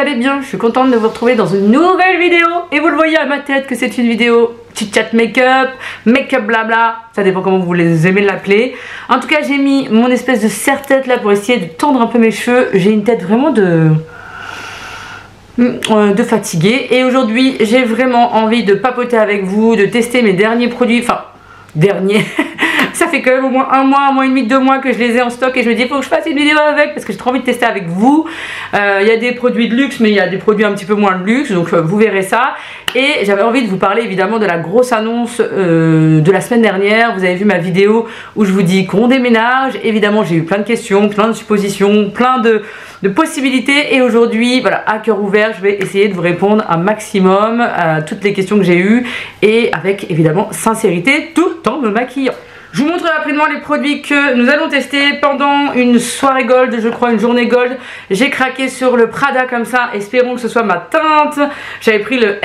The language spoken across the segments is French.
allez bien. Je suis contente de vous retrouver dans une nouvelle vidéo. Et vous le voyez à ma tête que c'est une vidéo chit-chat make-up, make-up blabla. Ça dépend comment vous les aimez l'appeler. En tout cas, j'ai mis mon espèce de serre-tête là pour essayer de tendre un peu mes cheveux. J'ai une tête vraiment de fatiguée. Et aujourd'hui, j'ai vraiment envie de papoter avec vous, de tester mes derniers produits. Enfin, derniers... Ça fait quand même au moins un mois et demi, 2 mois que je les ai en stock et je me dis il faut que je fasse une vidéo avec parce que j'ai trop envie de tester avec vous. Il y a des produits de luxe mais il y a des produits un petit peu moins de luxe, donc vous verrez ça. Et j'avais envie de vous parler évidemment de la grosse annonce de la semaine dernière. Vous avez vu ma vidéo où je vous dis qu'on déménage. Évidemment j'ai eu plein de questions, plein de suppositions, plein de possibilités. Et aujourd'hui, voilà, à cœur ouvert, je vais essayer de vous répondre un maximum à toutes les questions que j'ai eues et avec évidemment sincérité tout en me maquillant. Je vous montre rapidement les produits que nous allons tester pendant une soirée gold, je crois une journée gold. J'ai craqué sur le Prada comme ça, espérons que ce soit ma teinte. J'avais pris le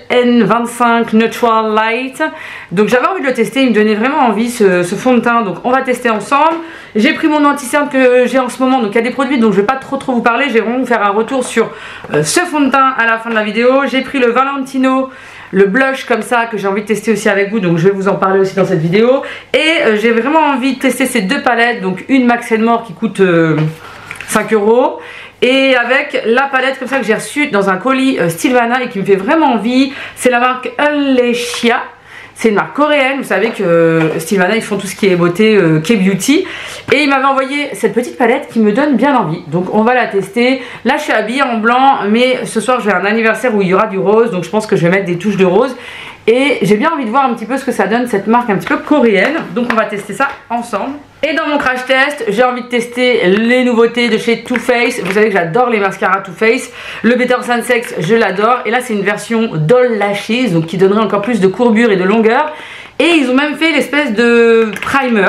LN25 Neutral Light. Donc j'avais envie de le tester, il me donnait vraiment envie ce fond de teint. Donc on va tester ensemble. J'ai pris mon anti-cerne que j'ai en ce moment, donc il y a des produits dont je ne vais pas trop vous parler. Je vais vraiment vous faire un retour sur ce fond de teint à la fin de la vidéo. J'ai pris le Valentino, le blush comme ça que j'ai envie de tester aussi avec vous, donc je vais vous en parler aussi dans cette vidéo. Et j'ai vraiment envie de tester ces deux palettes, donc une Max More qui coûte 5 € et avec la palette comme ça que j'ai reçue dans un colis Stilvana et qui me fait vraiment envie. C'est la marque Alecia. C'est une marque coréenne, vous savez que Stilvana ils font tout ce qui est beauté, K-beauty. Et il m'avait envoyé cette petite palette qui me donne bien envie. Donc on va la tester. Là je suis habillée en blanc, mais ce soir j'ai un anniversaire où il y aura du rose. Donc je pense que je vais mettre des touches de rose. Et j'ai bien envie de voir un petit peu ce que ça donne cette marque un petit peu coréenne. Donc on va tester ça ensemble. Et dans mon crash test, j'ai envie de tester les nouveautés de chez Too Faced. Vous savez que j'adore les mascaras Too Faced. Le Better Sunsex, je l'adore. Et là c'est une version Doll Lashes, donc qui donnerait encore plus de courbure et de longueur. Et ils ont même fait l'espèce de primer.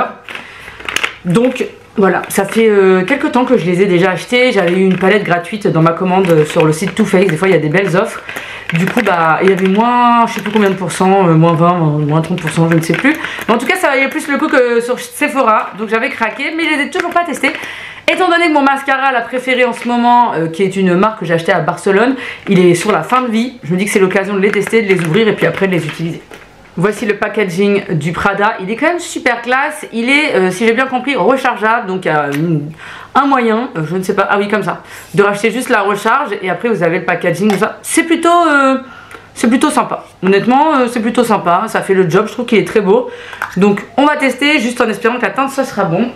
Donc voilà, ça fait quelques temps que je les ai déjà achetés. J'avais eu une palette gratuite dans ma commande sur le site Too Faced. Des fois il y a des belles offres. Du coup bah il y avait moins, je sais plus combien de pourcents, moins 20, moins 30%, je ne sais plus. Mais en tout cas ça valait plus le coup que sur Sephora. Donc j'avais craqué mais je les ai toujours pas testés. Étant donné que mon mascara la préférée en ce moment, qui est une marque que j'ai achetée à Barcelone, il est sur la fin de vie. Je me dis que c'est l'occasion de les tester, de les ouvrir et puis après de les utiliser. Voici le packaging du Prada, il est quand même super classe, il est, si j'ai bien compris, rechargeable, donc un moyen, je ne sais pas, ah oui comme ça, de racheter juste la recharge et après vous avez le packaging, ça. C'est plutôt sympa, honnêtement c'est plutôt sympa, ça fait le job, je trouve qu'il est très beau. Donc on va tester juste en espérant que la teinte ça sera bon.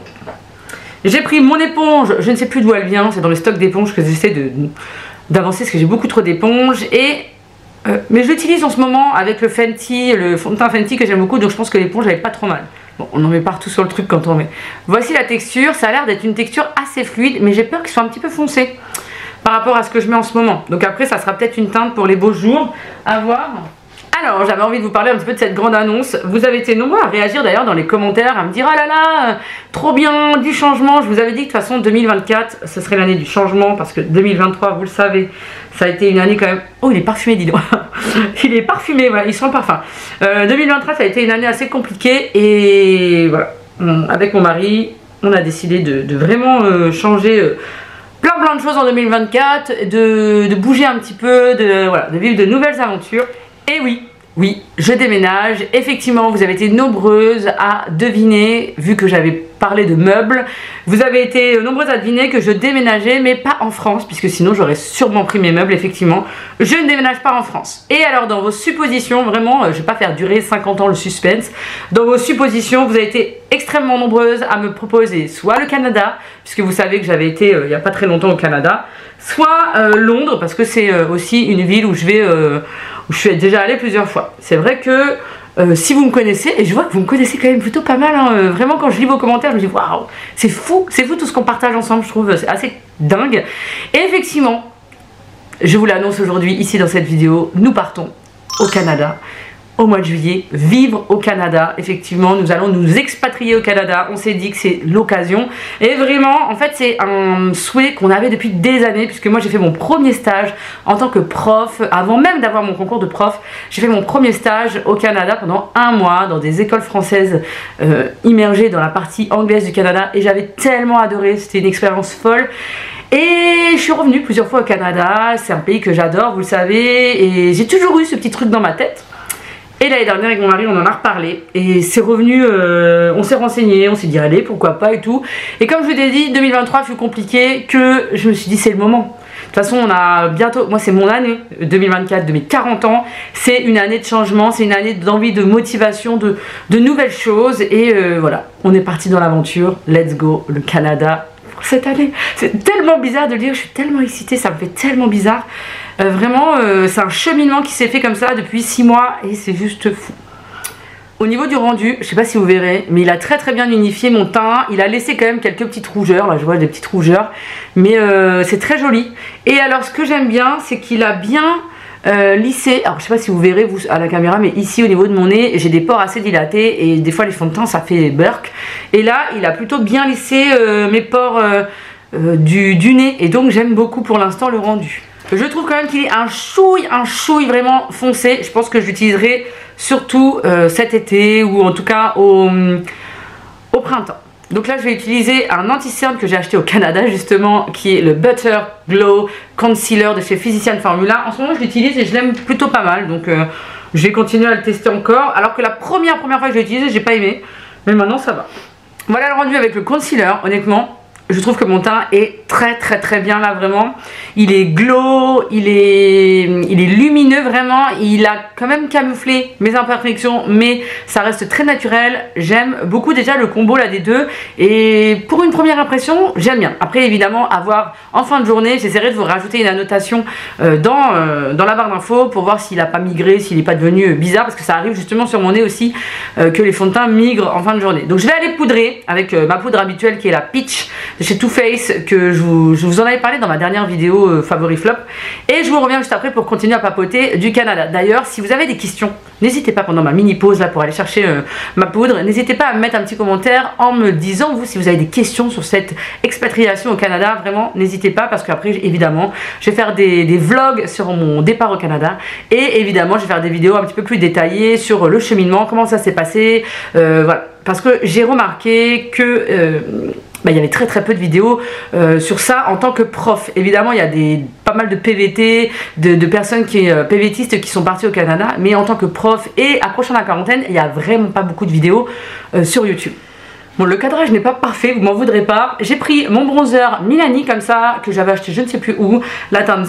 J'ai pris mon éponge, je ne sais plus d'où elle vient, c'est dans les stocks d'éponges que j'essaie d'avancer parce que j'ai beaucoup trop d'éponges et... mais je l'utilise en ce moment avec le Fenty, le fond de teint Fenty que j'aime beaucoup, donc je pense que l'éponge elle est pas trop mal. Bon, on en met partout sur le truc quand on met. Voici la texture, ça a l'air d'être une texture assez fluide, mais j'ai peur qu'il soit un petit peu foncé par rapport à ce que je mets en ce moment. Donc après ça sera peut-être une teinte pour les beaux jours à voir. Alors j'avais envie de vous parler un petit peu de cette grande annonce. Vous avez été nombreux à réagir d'ailleurs dans les commentaires, à me dire ah là là, trop bien, du changement. Je vous avais dit que de toute façon 2024 ce serait l'année du changement parce que 2023 vous le savez, ça a été une année quand même... Oh il est parfumé dis donc. Il est parfumé, voilà, il sent le parfum. 2023 ça a été une année assez compliquée et voilà, avec mon mari on a décidé de vraiment changer... plein de choses en 2024, de bouger un petit peu, voilà, de vivre de nouvelles aventures. Et oui, je déménage. Effectivement, vous avez été nombreuses à deviner, vu que j'avais parlé de meubles, vous avez été nombreuses à deviner que je déménageais, mais pas en France, puisque sinon j'aurais sûrement pris mes meubles, effectivement. Je ne déménage pas en France. Et alors, dans vos suppositions, vraiment, je ne vais pas faire durer 50 ans le suspense, dans vos suppositions, vous avez été extrêmement nombreuses à me proposer soit le Canada, puisque vous savez que j'avais été il n'y a pas très longtemps au Canada, soit Londres, parce que c'est aussi une ville où je suis déjà allée plusieurs fois. C'est vrai que si vous me connaissez, et je vois que vous me connaissez quand même plutôt pas mal, hein, vraiment quand je lis vos commentaires, je me dis waouh, c'est fou tout ce qu'on partage ensemble, je trouve, c'est assez dingue. Et effectivement, je vous l'annonce aujourd'hui ici dans cette vidéo, nous partons au Canada. Au mois de juillet, vivre au Canada. Effectivement, nous allons nous expatrier au Canada. On s'est dit que c'est l'occasion. Et vraiment, en fait, c'est un souhait qu'on avait depuis des années, puisque moi, j'ai fait mon premier stage en tant que prof. Avant même d'avoir mon concours de prof, j'ai fait mon premier stage au Canada pendant 1 mois dans des écoles françaises immergées dans la partie anglaise du Canada. Et j'avais tellement adoré. C'était une expérience folle. Et je suis revenue plusieurs fois au Canada, c'est un pays que j'adore, vous le savez, et j'ai toujours eu ce petit truc dans ma tête. Et l'année dernière avec mon mari on en a reparlé et c'est revenu, on s'est renseigné, on s'est dit allez pourquoi pas et tout. Et comme je vous l'ai dit, 2023 fut compliqué que je me suis dit c'est le moment. De toute façon on a bientôt, moi c'est mon année 2024 de mes 40 ans, c'est une année de changement, c'est une année d'envie, de motivation, de nouvelles choses et voilà, on est parti dans l'aventure, let's go le Canada. Cette année, c'est tellement bizarre de le dire, je suis tellement excitée, ça me fait tellement bizarre. Vraiment, c'est un cheminement qui s'est fait comme ça depuis 6 mois et c'est juste fou. Au niveau du rendu, je sais pas si vous verrez, mais il a très très bien unifié mon teint. Il a laissé quand même quelques petites rougeurs, là je vois des petites rougeurs, mais c'est très joli. Et alors ce que j'aime bien, c'est qu'il a bien lissé, alors je sais pas si vous verrez vous à la caméra, mais ici au niveau de mon nez j'ai des pores assez dilatés et des fois les fonds de teint ça fait burk, et là il a plutôt bien lissé mes pores du nez et donc j'aime beaucoup pour l'instant le rendu. Je trouve quand même qu'il est un chouille vraiment foncé. Je pense que je l'utiliserai surtout cet été ou en tout cas au printemps. Donc là je vais utiliser un anti-cerne que j'ai acheté au Canada justement, qui est le Butter Glow Concealer de chez Physicians Formula. En ce moment je l'utilise et je l'aime plutôt pas mal, donc je vais continuer à le tester encore. Alors que la première fois que je l'ai utilisé j'ai pas aimé, mais maintenant ça va. Voilà le rendu avec le concealer. Honnêtement je trouve que mon teint est très bien là, vraiment. Il est glow, il est lumineux vraiment. Il a quand même camouflé mes imperfections, mais ça reste très naturel. J'aime beaucoup déjà le combo là des deux. Et pour une première impression, j'aime bien. Après évidemment, à voir en fin de journée, j'essaierai de vous rajouter une annotation dans la barre d'infos pour voir s'il n'a pas migré, s'il n'est pas devenu bizarre, parce que ça arrive justement sur mon nez aussi que les fonds de teint migrent en fin de journée. Donc je vais aller poudrer avec ma poudre habituelle qui est la Peach chez Too Faced, que je vous en avais parlé dans ma dernière vidéo favori flop, et je vous reviens juste après pour continuer à papoter du Canada. D'ailleurs si vous avez des questions, n'hésitez pas pendant ma mini pause là pour aller chercher ma poudre, n'hésitez pas à me mettre un petit commentaire en me disant vous si vous avez des questions sur cette expatriation au Canada. Vraiment n'hésitez pas, parce qu'après évidemment je vais faire des vlogs sur mon départ au Canada, et évidemment je vais faire des vidéos un petit peu plus détaillées sur le cheminement, comment ça s'est passé, voilà, parce que j'ai remarqué que il y avait très peu de vidéos sur ça en tant que prof. Évidemment il y a pas mal de PVT, de personnes PVTistes qui sont partis au Canada, mais en tant que prof et approchant la quarantaine, il n'y a vraiment pas beaucoup de vidéos sur YouTube. Bon, le cadrage n'est pas parfait, vous m'en voudrez pas. J'ai pris mon bronzer Milani comme ça, que j'avais acheté je ne sais plus où, la teinte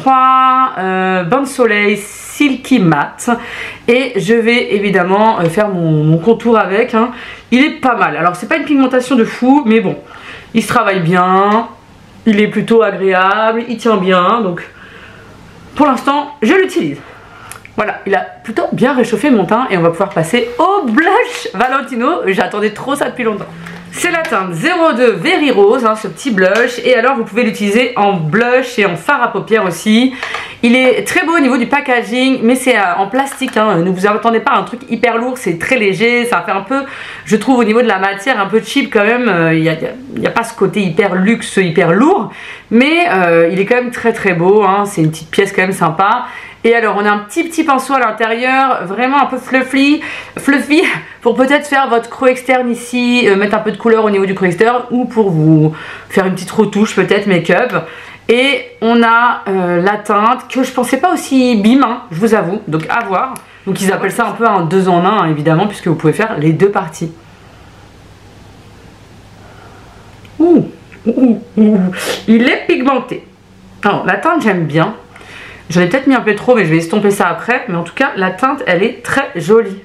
03 Bain de Soleil Silky Matte, et je vais évidemment faire mon contour avec, hein. Il est pas mal, alors c'est pas une pigmentation de fou, mais bon, il se travaille bien, il est plutôt agréable, il tient bien, donc pour l'instant je l'utilise. Voilà, il a plutôt bien réchauffé mon teint et on va pouvoir passer au blush Valentino. J'attendais trop ça depuis longtemps. C'est la teinte 02 Very Rose, hein, ce petit blush. Et alors vous pouvez l'utiliser en blush et en fard à paupières aussi. Il est très beau au niveau du packaging, mais c'est en plastique, hein. Ne vous attendez pas à un truc hyper lourd, c'est très léger. Ça fait un peu, je trouve au niveau de la matière, un peu cheap quand même. Il n'y a pas ce côté hyper luxe, hyper lourd. Mais il est quand même très beau, hein. C'est une petite pièce quand même sympa. Et alors on a un petit pinceau à l'intérieur, vraiment un peu fluffy pour peut-être faire votre creux externe ici, mettre un peu de couleur au niveau du creux externe, ou pour vous faire une petite retouche peut-être make-up. Et on a la teinte que je pensais pas aussi bim, hein, je vous avoue, donc à voir. Donc ils appellent ça un peu un 2 en 1 hein, évidemment, puisque vous pouvez faire les deux parties. Il est pigmenté. Alors la teinte j'aime bien. J'en ai peut-être mis un peu trop, mais je vais estomper ça après. Mais en tout cas, la teinte, elle est très jolie.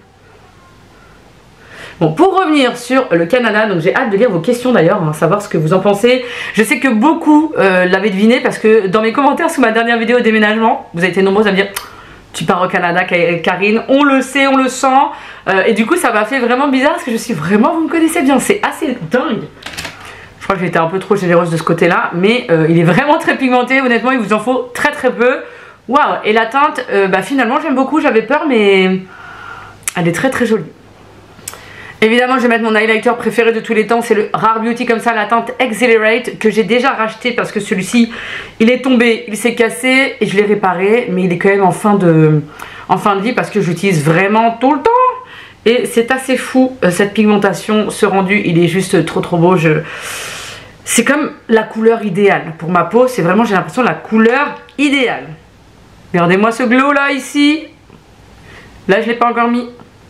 Bon, pour revenir sur le Canada, donc j'ai hâte de lire vos questions d'ailleurs, hein, savoir ce que vous en pensez. Je sais que beaucoup l'avaient deviné, parce que dans mes commentaires sous ma dernière vidéo déménagement, vous avez été nombreuses à me dire « Tu pars au Canada, Karine ?» On le sait, on le sent. Et du coup, ça m'a fait vraiment bizarre, parce que je suis vraiment, vous me connaissez bien, c'est assez dingue. Je crois que j'ai été un peu trop généreuse de ce côté-là, mais il est vraiment très pigmenté. Honnêtement, il vous en faut très peu. Waouh, et la teinte, finalement j'aime beaucoup, j'avais peur, mais elle est très jolie. Évidemment je vais mettre mon highlighter préféré de tous les temps, c'est le Rare Beauty comme ça, la teinte Exhilarate, que j'ai déjà racheté parce que celui-ci il est tombé, il s'est cassé et je l'ai réparé, mais il est quand même en fin de vie parce que j'utilise vraiment tout le temps. Et c'est assez fou cette pigmentation, ce rendu il est juste trop beau. c'est comme la couleur idéale. Pour ma peau, c'est vraiment, j'ai l'impression, la couleur idéale. Regardez-moi ce glow là, ici. Là, je ne l'ai pas encore mis.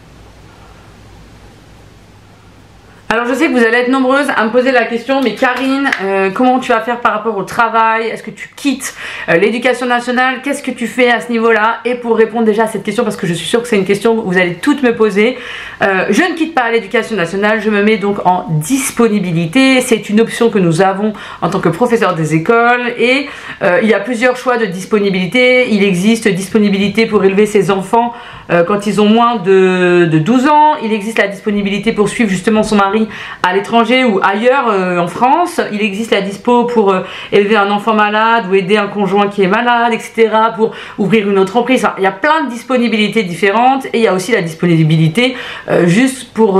Alors je sais que vous allez être nombreuses à me poser la question, mais Karine, comment tu vas faire par rapport au travail? Est-ce que tu quittes l'éducation nationale? Qu'est-ce que tu fais à ce niveau-là? Et pour répondre déjà à cette question, parce que je suis sûre que c'est une question que vous allez toutes me poser, je ne quitte pas l'éducation nationale, je me mets donc en disponibilité. C'est une option que nous avons en tant que professeur des écoles et il y a plusieurs choix de disponibilité. Il existe disponibilité pour élever ses enfants quand ils ont moins de 12 ans. Il existe la disponibilité pour suivre justement son mari à l'étranger ou ailleurs en France. Il existe la dispo pour élever un enfant malade ou aider un conjoint qui est malade, etc. Pour ouvrir une entreprise. Enfin, il y a plein de disponibilités différentes et il y a aussi la disponibilité juste pour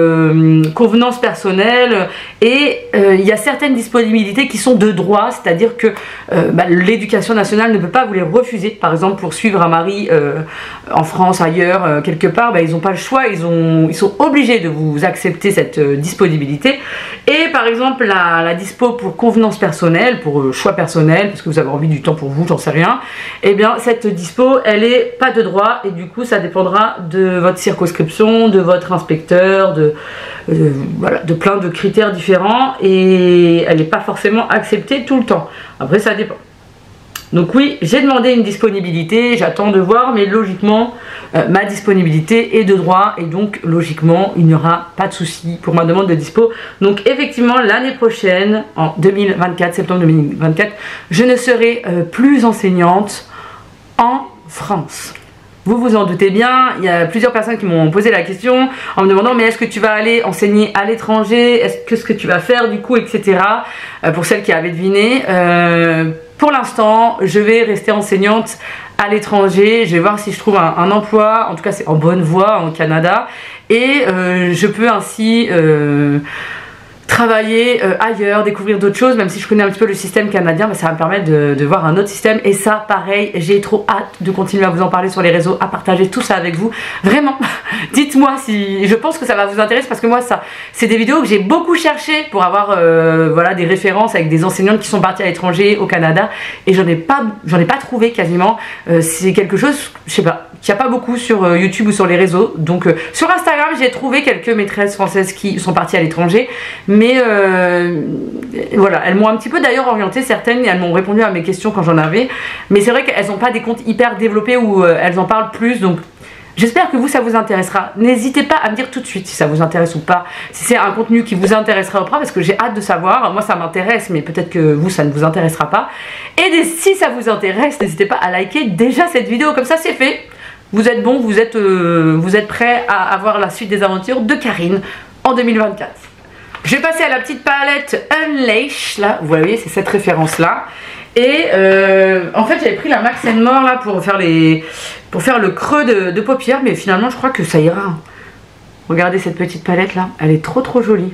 convenance personnelle et il y a certaines disponibilités qui sont de droit, c'est-à-dire que l'éducation nationale ne peut pas vous les refuser. Par exemple, pour suivre un mari en France, ailleurs, quelque part, ils n'ont pas le choix, ils sont obligés de vous accepter cette disponibilité. Et par exemple la dispo pour convenance personnelle, pour choix personnel, parce que vous avez envie du temps pour vous, j'en sais rien, et bien cette dispo elle est pas de droit et du coup ça dépendra de votre circonscription, de votre inspecteur, voilà, de plein de critères différents et elle n'est pas forcément acceptée tout le temps. Après ça dépend. Donc oui, j'ai demandé une disponibilité, j'attends de voir, mais logiquement, ma disponibilité est de droit et donc logiquement, il n'y aura pas de souci pour ma demande de dispo. Donc effectivement, l'année prochaine, en 2024, septembre 2024, je ne serai plus enseignante en France. Vous vous en doutez bien, il y a plusieurs personnes qui m'ont posé la question en me demandant mais est-ce que tu vas aller enseigner à l'étranger, qu'est-ce que tu vas faire du coup, etc. Pour celles qui avaient deviné, pour l'instant je vais rester enseignante à l'étranger, je vais voir si je trouve un emploi, en tout cas c'est en bonne voie au Canada et je peux ainsi travailler ailleurs, découvrir d'autres choses, même si je connais un petit peu le système canadien, ça va me permettre de voir un autre système et ça pareil, j'ai trop hâte de continuer à vous en parler sur les réseaux, à partager tout ça avec vous, vraiment. Dites-moi si, je pense que ça va vous intéresser parce que moi ça, c'est des vidéos que j'ai beaucoup cherché pour avoir voilà, des références avec des enseignantes qui sont parties à l'étranger au Canada et j'en ai pas trouvé quasiment, c'est quelque chose, je sais pas, qu'il n'y a pas beaucoup sur YouTube ou sur les réseaux, donc sur Instagram j'ai trouvé quelques maîtresses françaises qui sont parties à l'étranger, mais voilà, elles m'ont un petit peu d'ailleurs orienté certaines et elles m'ont répondu à mes questions quand j'en avais, mais c'est vrai qu'elles n'ont pas des comptes hyper développés où elles en parlent plus, donc j'espère que vous ça vous intéressera. N'hésitez pas à me dire tout de suite si ça vous intéresse ou pas, si c'est un contenu qui vous intéressera ou pas, parce que j'ai hâte de savoir. Moi ça m'intéresse mais peut-être que vous ça ne vous intéressera pas, et si ça vous intéresse n'hésitez pas à liker déjà cette vidéo, comme ça c'est fait. Vous êtes bon, vous êtes prêts à avoir la suite des aventures de Karine en 2024. Je vais passer à la petite palette Unleash, là, vous voyez, c'est cette référence-là. Et en fait, j'avais pris la Max & More là pour faire le creux de paupières, mais finalement, je crois que ça ira. Regardez cette petite palette là, elle est trop jolie.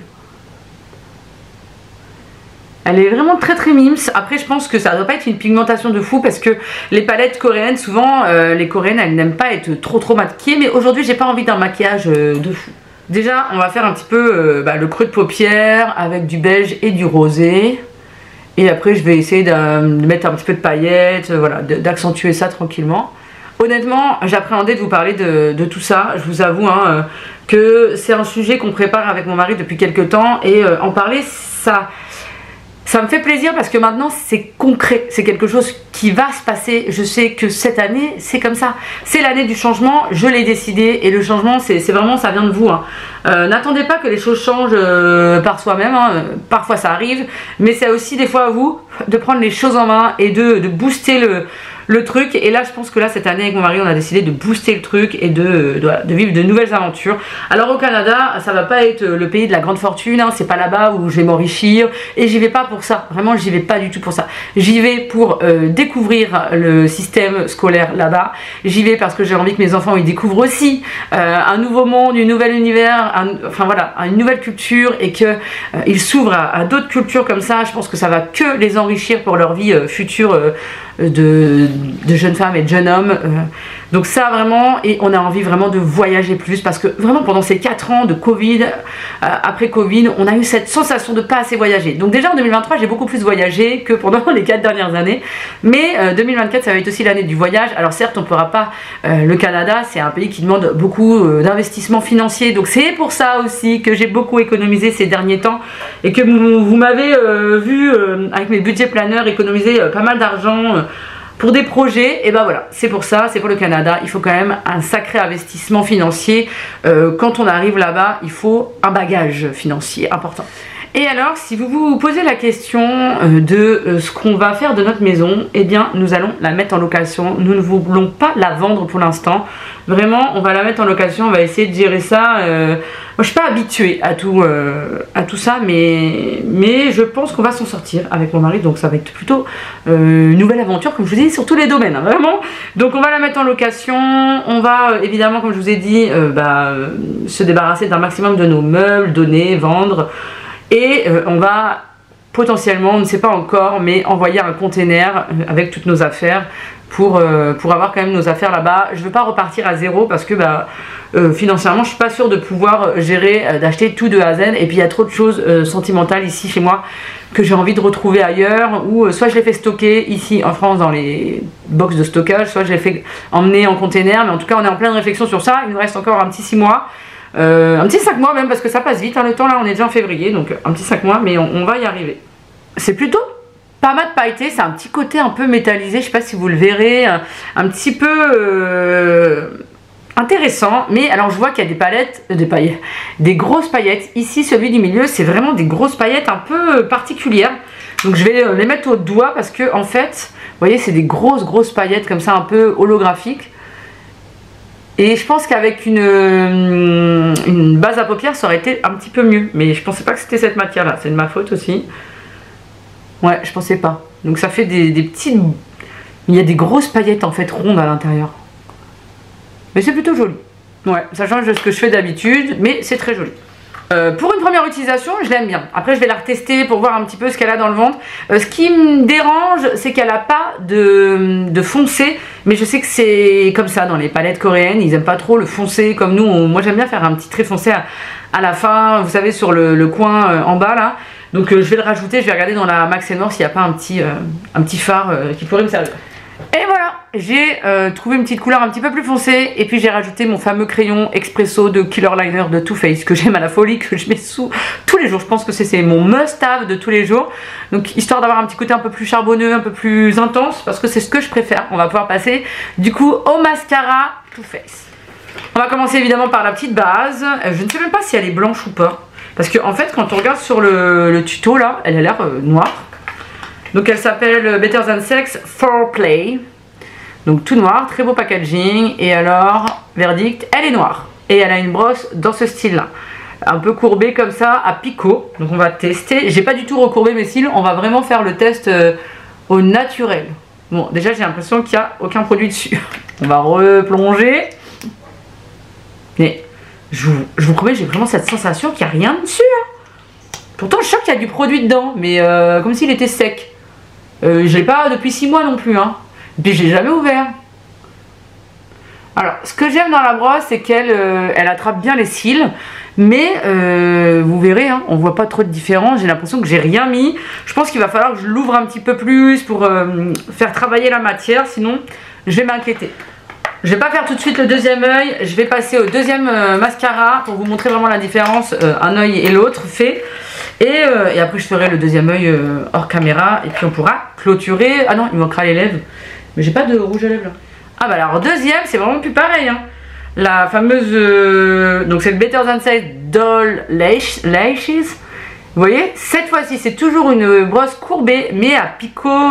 Elle est vraiment très mims. Après je pense que ça doit pas être une pigmentation de fou parce que les palettes coréennes souvent les coréennes elles n'aiment pas être trop maquillées, mais aujourd'hui j'ai pas envie d'un maquillage de fou. Déjà on va faire un petit peu le creux de paupières avec du beige et du rosé et après je vais essayer de mettre un petit peu de paillettes, voilà, d'accentuer ça tranquillement. Honnêtement j'appréhendais de vous parler de tout ça, je vous avoue hein, que c'est un sujet qu'on prépare avec mon mari depuis quelques temps et en parler ça me fait plaisir parce que maintenant c'est concret, c'est quelque chose qui va se passer. Je sais que cette année c'est comme ça, c'est l'année du changement, je l'ai décidé et le changement c'est vraiment, ça vient de vous hein. N'attendez pas que les choses changent par soi-même hein. Parfois ça arrive, mais c'est aussi des fois à vous de prendre les choses en main et de booster le truc. Et là je pense que là cette année avec mon mari on a décidé de booster le truc et de vivre de nouvelles aventures. Alors au Canada ça va pas être le pays de la grande fortune hein. C'est pas là-bas où je vais m'enrichir et j'y vais pas pour ça, vraiment j'y vais pas du tout pour ça. J'y vais pour découvrir le système scolaire là-bas, j'y vais parce que j'ai envie que mes enfants ils découvrent aussi un nouveau monde, un nouvel univers, enfin voilà, une nouvelle culture et qu'ils s'ouvrent à d'autres cultures comme ça. Je pense que ça va que les enrichir pour leur vie future de jeunes femmes et de jeunes hommes. Donc ça vraiment, et on a envie vraiment de voyager plus parce que vraiment pendant ces 4 ans de Covid, après Covid, on a eu cette sensation de pas assez voyager. Donc déjà en 2023, j'ai beaucoup plus voyagé que pendant les 4 dernières années. Mais 2024, ça va être aussi l'année du voyage. Alors certes, on ne pourra pas, le Canada, c'est un pays qui demande beaucoup d'investissement financier. Donc c'est pour ça aussi que j'ai beaucoup économisé ces derniers temps et que vous m'avez vu avec mes budgets planeurs économiser pas mal d'argent pour des projets. Et ben voilà, c'est pour ça, c'est pour le Canada. Il faut quand même un sacré investissement financier. Quand on arrive là-bas, il faut un bagage financier important. Et alors, si vous vous posez la question de ce qu'on va faire de notre maison, eh bien, nous allons la mettre en location. Nous ne voulons pas la vendre pour l'instant. Vraiment, on va la mettre en location, on va essayer de gérer ça. Moi, je suis pas habituée à tout ça, mais je pense qu'on va s'en sortir avec mon mari. Donc, ça va être plutôt une nouvelle aventure, comme je vous dis, sur tous les domaines, hein, vraiment. Donc, on va la mettre en location. On va, évidemment, comme je vous ai dit, se débarrasser d'un maximum de nos meubles, donner, vendre. Et on va potentiellement, on ne sait pas encore, mais envoyer un container avec toutes nos affaires pour avoir quand même nos affaires là-bas. Je ne veux pas repartir à zéro parce que financièrement, je ne suis pas sûre de pouvoir gérer, d'acheter tout de A à Z. Et puis il y a trop de choses sentimentales ici chez moi que j'ai envie de retrouver ailleurs. Ou soit je les fais stocker ici en France dans les box de stockage, soit je les fais emmener en container. Mais en tout cas, on est en pleine réflexion sur ça. Il nous reste encore un petit 6 mois. Un petit 5 mois même parce que ça passe vite, hein, le temps là on est déjà en février, donc un petit 5 mois mais on va y arriver. C'est plutôt pas mal pailleté, c'est un petit côté un peu métallisé, je sais pas si vous le verrez, un petit peu intéressant. Mais alors je vois qu'il y a des grosses paillettes. Ici celui du milieu c'est vraiment des grosses paillettes un peu particulières. Donc je vais les mettre au doigt parce que en fait, vous voyez c'est des grosses paillettes comme ça un peu holographiques. Et je pense qu'avec une base à paupières, ça aurait été un petit peu mieux. Mais je pensais pas que c'était cette matière-là. C'est de ma faute aussi. Ouais, je pensais pas. Donc ça fait des petites... Il y a des grosses paillettes en fait rondes à l'intérieur. Mais c'est plutôt joli. Ouais, ça change de ce que je fais d'habitude, mais c'est très joli. Pour une première utilisation, je l'aime bien. Après, je vais la retester pour voir un petit peu ce qu'elle a dans le ventre. Ce qui me dérange, c'est qu'elle n'a pas de foncé. Mais je sais que c'est comme ça dans les palettes coréennes. Ils n'aiment pas trop le foncé comme nous. Moi, j'aime bien faire un petit trait foncé à la fin. Vous savez, sur le coin en bas là. Donc, je vais le rajouter. Je vais regarder dans la Max & More s'il n'y a pas un petit phare qui pourrait me servir. Et voilà, j'ai trouvé une petite couleur un petit peu plus foncée. Et puis j'ai rajouté mon fameux crayon expresso de Killer Liner de Too Faced que j'aime à la folie, que je mets sous tous les jours. Je pense que c'est mon must-have de tous les jours. Donc histoire d'avoir un petit côté un peu plus charbonneux, un peu plus intense, parce que c'est ce que je préfère. On va pouvoir passer du coup au mascara Too Faced. On va commencer évidemment par la petite base. Je ne sais même pas si elle est blanche ou pas. Parce que en fait quand on regarde sur le tuto là, elle a l'air noire. Donc elle s'appelle Better Than Sex Foreplay. Donc tout noir, très beau packaging. Et alors, verdict, elle est noire. Et elle a une brosse dans ce style-là. Un peu courbée comme ça, à picot. Donc on va tester. J'ai pas du tout recourbé mes cils. On va vraiment faire le test au naturel. Bon, déjà j'ai l'impression qu'il n'y a aucun produit dessus. On va replonger. Mais je vous promets, j'ai vraiment cette sensation qu'il n'y a rien dessus. Hein. Pourtant je sais qu'il y a du produit dedans. Mais comme s'il était sec. Je l'ai pas depuis 6 mois non plus, hein. Et puis je l'ai jamais ouvert. Alors, ce que j'aime dans la brosse, c'est qu'elle elle attrape bien les cils. Mais vous verrez, hein, on voit pas trop de différence. J'ai l'impression que j'ai rien mis. Je pense qu'il va falloir que je l'ouvre un petit peu plus pour faire travailler la matière. Sinon, je vais m'inquiéter. Je vais pas faire tout de suite le deuxième œil. Je vais passer au deuxième mascara pour vous montrer vraiment la différence. Un œil et l'autre fait. Et après je ferai le deuxième œil hors caméra. Et puis on pourra clôturer. Ah non, il manquera les lèvres. Mais j'ai pas de rouge à lèvres là. Ah bah alors deuxième, c'est vraiment plus pareil. Hein. La fameuse... donc c'est le Better Than Sex Doll Lashes. Vous voyez, cette fois-ci c'est toujours une brosse courbée. Mais à picot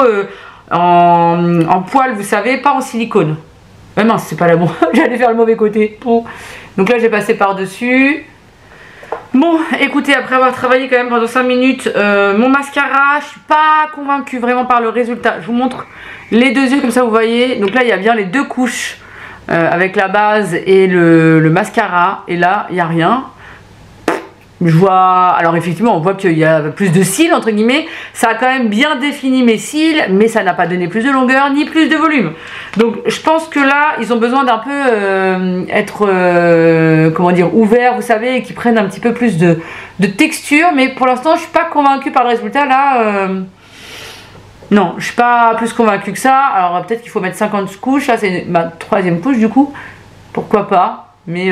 en poil, vous savez, pas en silicone. Ah non, c'est pas la bonne. J'allais faire le mauvais côté. Bon. Donc là j'ai passé par-dessus. Bon, écoutez, après avoir travaillé quand même pendant 5 minutes mon mascara, je suis pas convaincue vraiment par le résultat. Je vous montre les deux yeux comme ça vous voyez. Donc là il y a bien les deux couches avec la base et le mascara. Et là il n'y a rien. Je vois, alors effectivement on voit qu'il y a plus de cils entre guillemets, ça a quand même bien défini mes cils, mais ça n'a pas donné plus de longueur ni plus de volume. Donc je pense que là ils ont besoin d'un peu être comment dire, ouverts, vous savez, et qu'ils prennent un petit peu plus de texture, mais pour l'instant je suis pas convaincue par le résultat là. Non, je suis pas plus convaincue que ça. Alors peut-être qu'il faut mettre 50 couches, là c'est ma 3e couche du coup, pourquoi pas, mais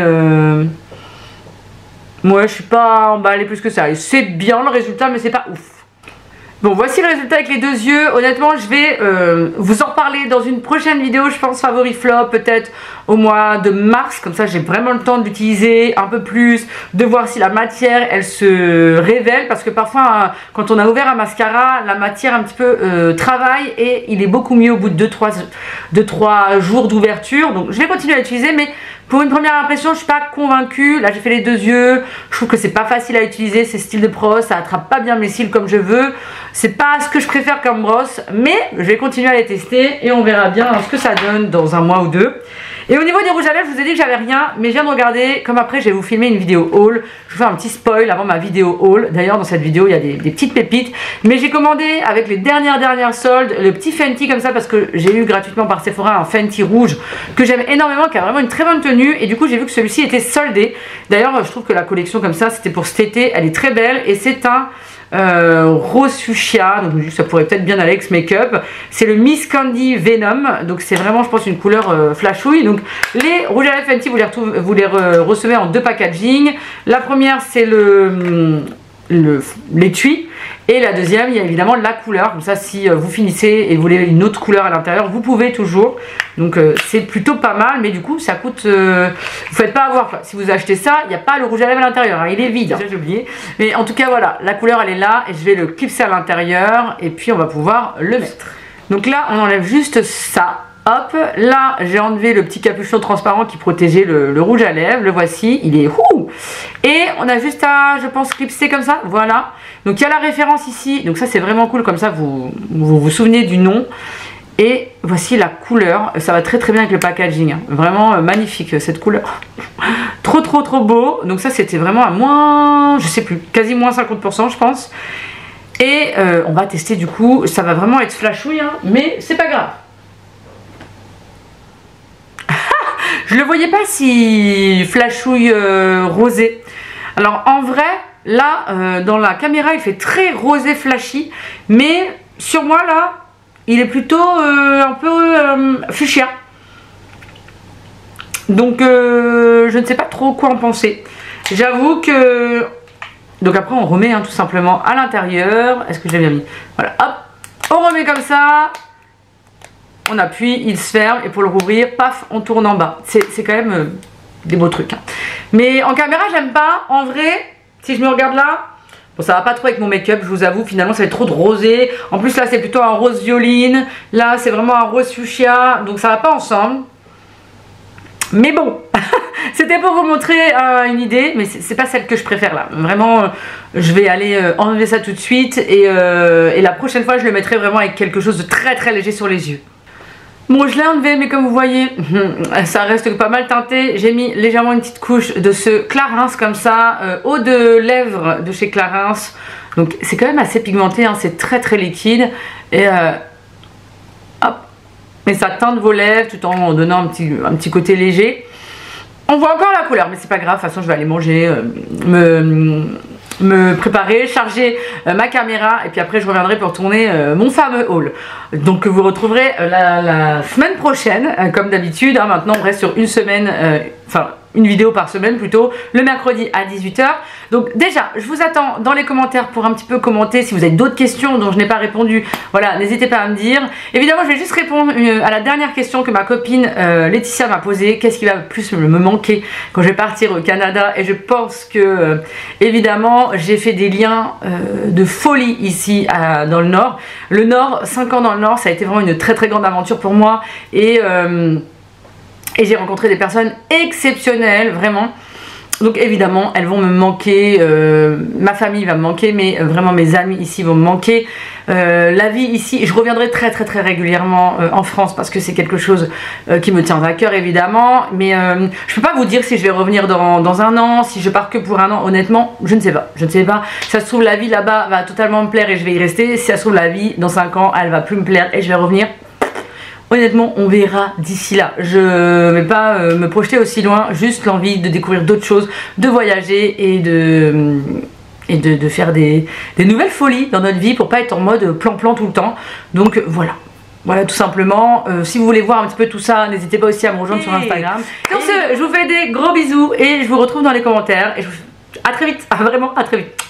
moi je suis pas emballée plus que ça. C'est bien le résultat, mais c'est pas ouf. Bon, voici le résultat avec les 2 yeux. Honnêtement, je vais vous en reparler dans une prochaine vidéo, je pense favori flop, peut-être au mois de mars. Comme ça, j'ai vraiment le temps de l'utiliser un peu plus, de voir si la matière, elle se révèle. Parce que parfois, quand on a ouvert un mascara, la matière un petit peu travaille et il est beaucoup mieux au bout de 2-3 jours d'ouverture. Donc, je vais continuer à l'utiliser, mais pour une première impression, je suis pas convaincue. Là, j'ai fait les 2 yeux. Je trouve que c'est pas facile à utiliser, ces styles de brosse. Ça attrape pas bien mes cils comme je veux. C'est pas ce que je préfère comme brosse, mais je vais continuer à les tester et on verra bien ce que ça donne dans un mois ou 2. Et au niveau des rouges à lèvres, je vous ai dit que j'avais rien, mais je viens de regarder, comme après je vais vous filmer une vidéo haul. Je vous fais un petit spoil avant ma vidéo haul. D'ailleurs dans cette vidéo il y a des petites pépites. Mais j'ai commandé avec les dernières soldes le petit Fenty comme ça, parce que j'ai eu gratuitement par Sephora un Fenty rouge que j'aime énormément, qui a vraiment une très bonne tenue. Et du coup j'ai vu que celui-ci était soldé. D'ailleurs je trouve que la collection comme ça c'était pour cet été, elle est très belle. Et c'est un rose fuchsia, donc je me dis que ça pourrait peut-être bien aller avec ce make-up. C'est le Miss Candy Venom, donc c'est vraiment je pense une couleur flashouille. Donc les rouges à lèvres Fenty vous les recevez en 2 packaging. La première c'est l'étui, et la deuxième il y a évidemment la couleur, comme ça si vous finissez et vous voulez une autre couleur à l'intérieur vous pouvez toujours. Donc c'est plutôt pas mal, mais du coup ça coûte vous faites pas avoir quoi. Si vous achetez ça, il n'y a pas le rouge à lèvres à l'intérieur, hein, il est vide, hein. J'ai oublié, mais en tout cas voilà, la couleur elle est là et je vais le clipser à l'intérieur et puis on va pouvoir le mettre. Donc là on enlève juste ça. Hop, là j'ai enlevé le petit capuchon transparent qui protégeait le rouge à lèvres, le voici, il est ouh. Et on a juste à, je pense, clipser comme ça, voilà. Donc il y a la référence ici, donc ça c'est vraiment cool, comme ça vous souvenez du nom. Et voici la couleur, ça va très bien avec le packaging, hein. Vraiment magnifique cette couleur. Trop beau, donc ça c'était vraiment à moins, je sais plus, quasi moins 50% je pense. Et on va tester du coup, ça va vraiment être flashouille, hein, mais c'est pas grave. Je le voyais pas si flashouille rosé. Alors en vrai, là, dans la caméra, il fait très rosé flashy. Mais sur moi, là, il est plutôt un peu fuchsia. Donc je ne sais pas trop quoi en penser. J'avoue que... Donc après, on remet hein, tout simplement à l'intérieur. Est-ce que je l'ai bien mis? Voilà, hop. On remet comme ça. On appuie, il se ferme et pour le rouvrir, paf, on tourne en bas. C'est quand même des beaux trucs. Hein. Mais en caméra, j'aime pas. En vrai, si je me regarde là, bon, ça va pas trop avec mon make-up, je vous avoue. Finalement, ça va être trop de rosé. En plus, là, c'est plutôt un rose violine. Là, c'est vraiment un rose fuchsia. Donc, ça va pas ensemble. Mais bon, c'était pour vous montrer une idée. Mais c'est pas celle que je préfère là. Vraiment, je vais aller enlever ça tout de suite. Et la prochaine fois, je le mettrai vraiment avec quelque chose de très léger sur les yeux. Bon, je l'ai enlevé, mais comme vous voyez, ça reste pas mal teinté. J'ai mis légèrement une petite couche de ce Clarins comme ça, eau de lèvres de chez Clarins. Donc c'est quand même assez pigmenté, hein, c'est très liquide. Et hop, mais ça teinte vos lèvres tout en donnant un petit côté léger. On voit encore la couleur, mais c'est pas grave. De toute façon, je vais aller manger, me préparer, charger ma caméra et puis après je reviendrai pour tourner mon fameux haul. Donc vous retrouverez la semaine prochaine comme d'habitude, hein. Maintenant on reste sur une semaine, enfin une vidéo par semaine plutôt, le mercredi à 18 h. Donc déjà je vous attends dans les commentaires pour un petit peu commenter si vous avez d'autres questions dont je n'ai pas répondu. Voilà, n'hésitez pas à me dire. Évidemment je vais juste répondre à la dernière question que ma copine Laetitia m'a posée. Qu'est-ce qui va plus me manquer quand je vais partir au Canada? Et je pense que évidemment j'ai fait des liens de folie ici dans le Nord. Le Nord, 5 ans dans le Nord, ça a été vraiment une très grande aventure pour moi. Et j'ai rencontré des personnes exceptionnelles, vraiment. Donc évidemment elles vont me manquer, ma famille va me manquer, mais vraiment mes amis ici vont me manquer. La vie ici, je reviendrai très régulièrement en France parce que c'est quelque chose qui me tient à cœur évidemment, mais je peux pas vous dire si je vais revenir dans un an, si je pars que pour un an, honnêtement je ne sais pas, si ça se trouve la vie là-bas va totalement me plaire et je vais y rester, si ça se trouve la vie dans 5 ans elle va plus me plaire et je vais revenir. Honnêtement, on verra d'ici là. Je ne vais pas me projeter aussi loin, juste l'envie de découvrir d'autres choses, de voyager et de faire des nouvelles folies dans notre vie pour pas être en mode plan-plan tout le temps. Donc voilà. Voilà tout simplement. Si vous voulez voir un petit peu tout ça, n'hésitez pas aussi à me rejoindre sur Instagram. Sur ce, je vous fais des gros bisous et je vous retrouve dans les commentaires. Et je vous dis à très vite. Vraiment à très vite.